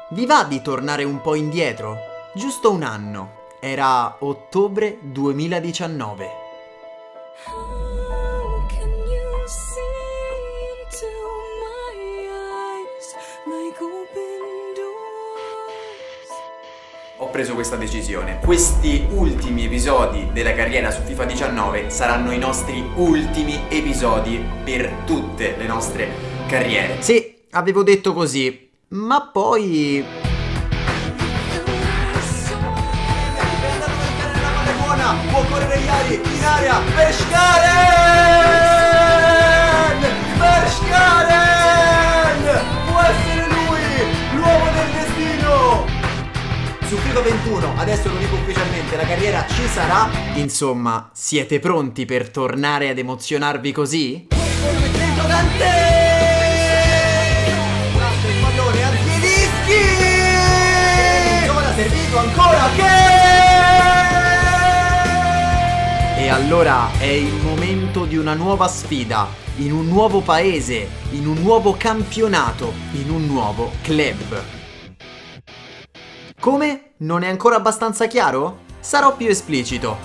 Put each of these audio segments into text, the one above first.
Vi va di tornare un po' indietro? Giusto un anno. Era ottobre 2019. Ho preso questa decisione. Questi ultimi episodi della carriera su FIFA 19 saranno i nostri ultimi episodi per tutte le nostre carriere. Sì, avevo detto così, ma poi... Può correre Iari in area per Scharen! Per Scharen! Può essere lui l'uomo del destino! Su FIFA 21, adesso lo dico ufficialmente, la carriera ci sarà. Insomma, siete pronti per tornare ad emozionarvi così? Dentro Dante! Lascia il pallone a Zielinski! Ora servito ancora che... E allora è il momento di una nuova sfida, in un nuovo paese, in un nuovo campionato, in un nuovo club. Come? Non è ancora abbastanza chiaro? Sarò più esplicito.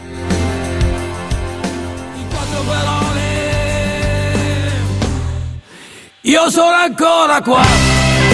In 4 parole, io sono ancora qua.